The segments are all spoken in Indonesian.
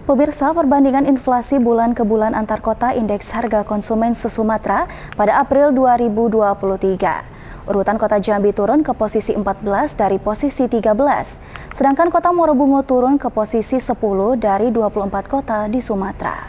Pemirsa, perbandingan inflasi bulan ke bulan antar kota indeks harga konsumen se-Sumatera pada April 2023. Urutan kota Jambi turun ke posisi 14 dari posisi 13, sedangkan kota Morobungo turun ke posisi 10 dari 24 kota di Sumatera.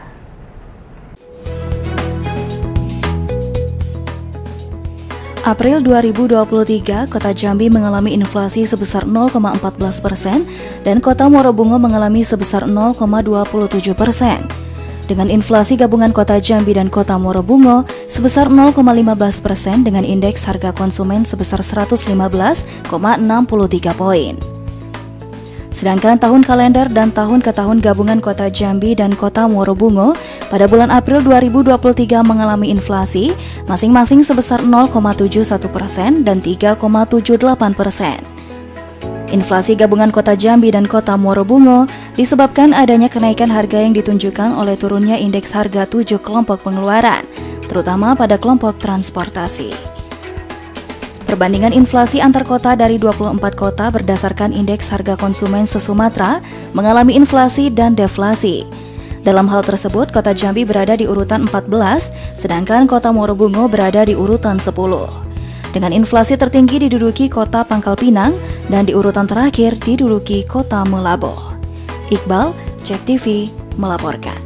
April 2023, kota Jambi mengalami inflasi sebesar 0,14% dan kota Morobungo mengalami sebesar 0,27%. Dengan inflasi gabungan kota Jambi dan kota Morobungo sebesar 0,15% dengan indeks harga konsumen sebesar 115,63 poin. Sedangkan tahun kalender dan tahun ke tahun gabungan kota Jambi dan kota Morobungo pada bulan April 2023 mengalami inflasi masing-masing sebesar 0,71% dan 3,78%. Inflasi gabungan kota Jambi dan kota Morobungo disebabkan adanya kenaikan harga yang ditunjukkan oleh turunnya indeks harga 7 kelompok pengeluaran, terutama pada kelompok transportasi. Perbandingan inflasi antar kota dari 24 kota berdasarkan indeks harga konsumen se-Sumatera mengalami inflasi dan deflasi. Dalam hal tersebut, kota Jambi berada di urutan 14, sedangkan kota Morobungo berada di urutan 10. Dengan inflasi tertinggi diduduki kota Pangkal Pinang dan di urutan terakhir diduduki kota Meulaboh. Iqbal, Cek TV, melaporkan.